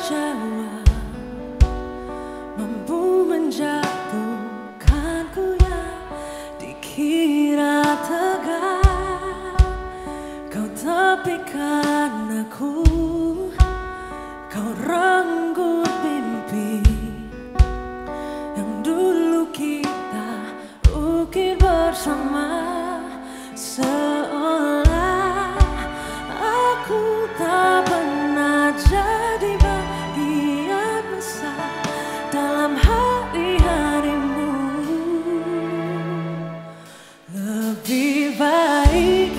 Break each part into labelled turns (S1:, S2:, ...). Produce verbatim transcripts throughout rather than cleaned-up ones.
S1: kecewa mampu menjatuhkanku yang dikira tegar. Kau tepikan aku, kau renggut mimpi yang dulu kita ukir bersama. Seolah aku tak pernah jadi bagian besar dalam hari-harimu. Lebih baik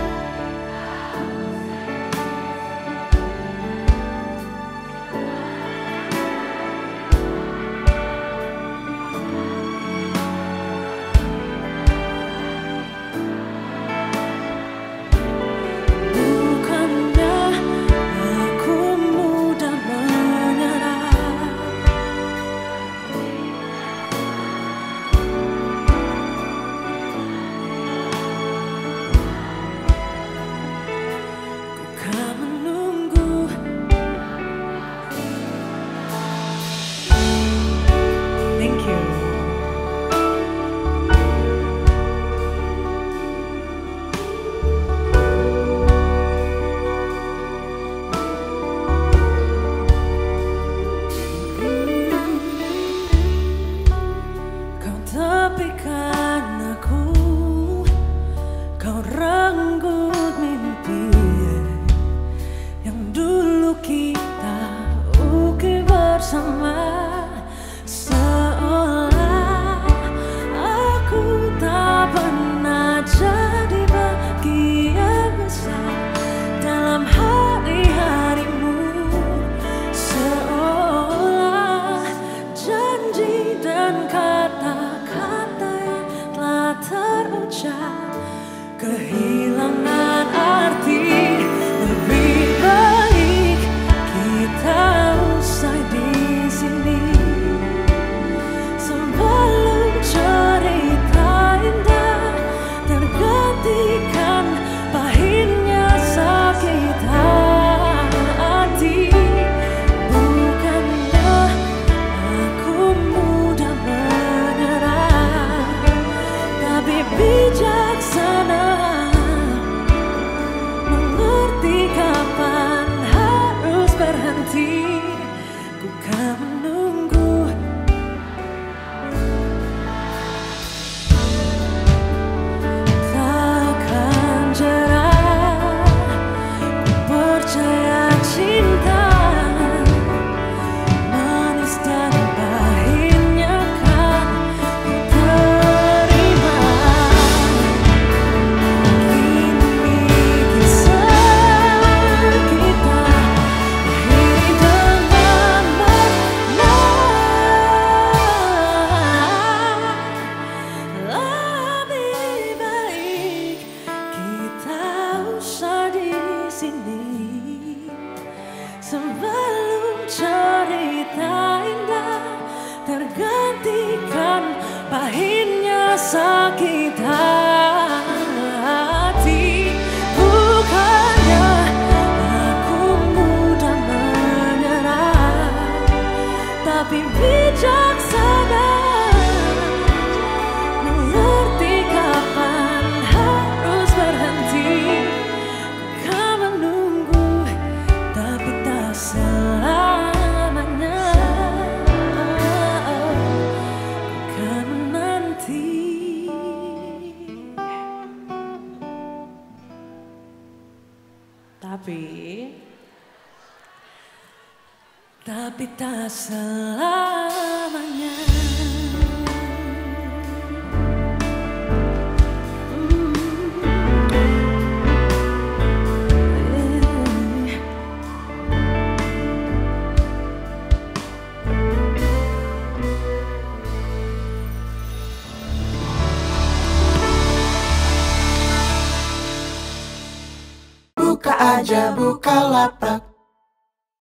S1: tepikan aku, kau renggut mimpi yang dulu kita ukir bersama. Seolah aku tak pernah jadi bagian besar dalam hari-harimu. Seolah janji dan kata terucap kehilangan arti. Lebih baik kita usai di sini sebelum cerita indah tergantikan pahitnya sakit hati. Bukannya aku mudah menyerah, tapi bijaksana mengerti kapan harus berhenti. Ku kan menunggu, takkan jerah. Ku percaya cinta manis dan pahitnya kan ku terima. Sebelum cerita indah tergantikan pahitnya sakit hati. Bukannya aku mudah menyerah, tapi bijaksana mengerti kapan harus berhenti. Kau menunggu tapi tak selamanya. Kan menanti, tapi tapi tak selamanya.
S2: Buka aja, buka lapak.